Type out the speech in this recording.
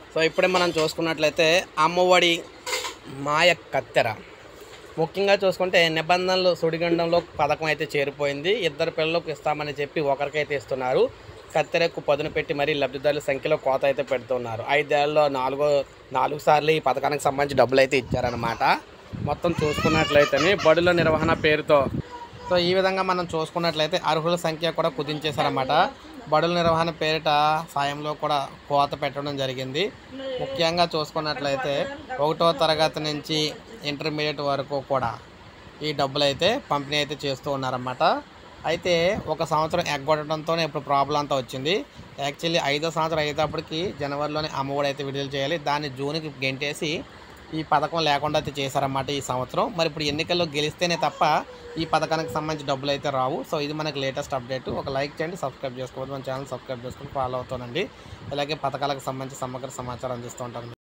So ఇప్పుడే మనం చూసుకున్నట్లయితే అమ్మఒడి మాయ కత్తెర ముఖ్యంగా చూసుకుంటే నిబంధనలు సుడిగుండంలో పథకం అయితే చేరిపోయింది. ఇద్దరు పిల్లలకు ఇస్తామని చెప్పి ఒకరికైతే ఇస్తున్నారు. కత్తెరకు పదును పెట్టి మరీ లబ్ధిదారుల సంఖ్యలో కోత అయితే పెడుతున్నారు. 5 ఏళ్లలో 4 సార్లు ఈ పథకానికి సంబంధించి డబ్బులు అయితే ఇచ్చారనమాట. మొత్తం చూసుకున్నట్లయితే బడుల నిర్వహణ పేరుతో సో ఈ విధంగా మనం చూసుకున్నట్లయితే అర్హుల సంఖ్య కూడా కుదించేశారన్నమాట. బడుల నిర్వహణ పేరిట సాయంలో కూడా కోత పెట్టడం జరిగింది. ముఖ్యంగా చూసుకున్నట్లయితే 1వ తరగతి నుంచి ఇంటర్మీడియట్ వరకు కూడా ఈ డబ్బులు అయితే పంపిణీ అయితే చేస్తూ ఉన్నారన్నమాట. అయితే ఒక సంవత్సరం ఎగ్గొట్టడంతోనే ఇప్పుడు ప్రాబ్లం అంతా వచ్చింది. యాక్చువల్లీ 5వ సంవత్సరం అయ్యేటప్పటికి జనవరిలోనే అమ్మఒడి అయితే విడుదల చేయాలి. దాన్ని జూన్కి గెంటేసి ఈ పథకం లేకుండా అయితే చేశారన్నమాట ఈ సంవత్సరం. మరి ఇప్పుడు ఎన్నికల్లో గెలిస్తేనే తప్ప ఈ పథకానికి సంబంధించి డబ్బులు అయితే రావు. సో ఇది మనకి లేటెస్ట్ అప్డేట్. ఒక లైక్ చేయండి, సబ్స్క్రైబ్ చేసుకోవద్దు, మన ఛానల్ సబ్స్క్రైబ్ చేసుకుని ఫాలో అవుతానండి. అలాగే పథకాలకు సంబంధించి సమగ్ర సమాచారం అందిస్తూ ఉంటాను.